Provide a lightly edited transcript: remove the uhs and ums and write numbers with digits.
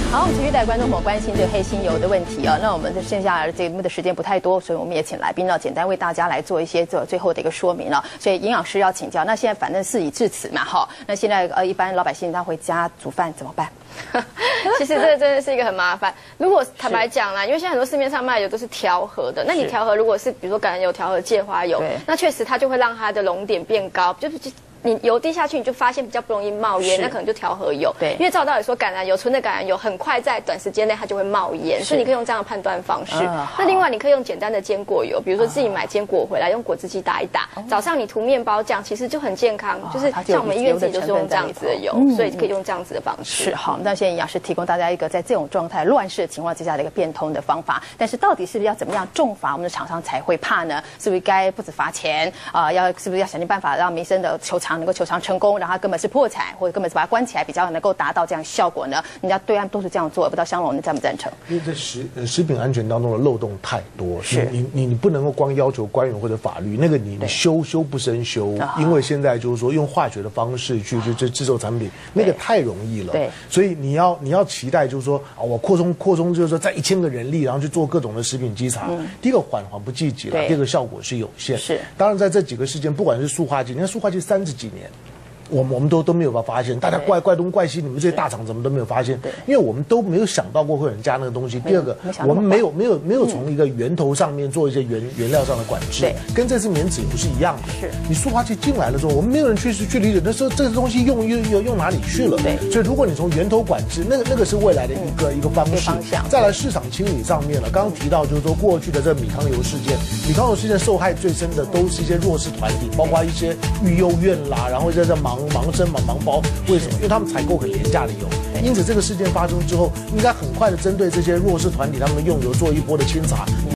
好，我们继续带观众朋友关心这个黑心油的问题啊。那我们剩下的节目的时间不太多，所以我们也请来宾呢，简单为大家来做一些最后的一个说明了。所以营养师要请教，那现在反正事已至此嘛，哈，那现在一般老百姓他回家煮饭怎么办？ 其实这真的是一个很麻烦。如果坦白讲啦，因为现在很多市面上卖的油都是调和的，那你调和如果是比如说橄榄油调和芥花油，那确实它就会让它的熔点变高，就是。你油滴下去，你就发现比较不容易冒烟，那可能就调和油。对，因为照道理说，橄榄油纯的橄榄油很快在短时间内它就会冒烟，所以你可以用这样的判断方式。那另外你可以用简单的坚果油，比如说自己买坚果回来，用果汁机打一打。早上你涂面包酱，其实就很健康，就是像我们医院自己都是用这样子的油，所以可以用这样子的方式。 是好，那现在营养师提供大家一个在这种状态乱世的情况之下的一个变通的方法。但是到底是不是要怎么样重罚我们的厂商才会怕呢？是不是该不止罚钱啊？是不是要想尽办法让民生的球场能够球场成功？然后根本是破产，或者根本是把它关起来，比较能够达到这样效果呢？人家对岸都是这样做，不知道香龙你赞不赞成？ 因为在食品安全当中的漏洞太多，是你不能够光要求官员或者法律，那个你修不生修，因为现在就是说用化学的方式去制作产品，那个太容易了。对，所以你要期待就是说啊，我扩充就是说在1000个人力，然后去做各种的食品稽查。第一个缓不济急了，第二个效果是有限。是，当然在这几个事件，不管是塑化剂，你看塑化剂30几年。我们都没有发现，大家怪东怪西，你们这些大厂怎么都没有发现？因为我们都没有想到过会有人加那个东西。第二个，我们没有从一个源头上面做一些原料上的管制，跟这次免脂油是一样的。是，你塑化剂进来了之后，我们没有人去理解，那时候这个东西用哪里去了？对，所以如果你从源头管制，那个是未来的一个方式。再来市场清理上面了，刚刚提到就是说过去的这米糠油事件，米糠油事件受害最深的都是一些弱势团体，包括一些育幼院啦，然后在这盲包，为什么？因为他们采购很廉价的油，因此这个事件发生之后，应该很快的针对这些弱势团体他们的用油做一波的清查。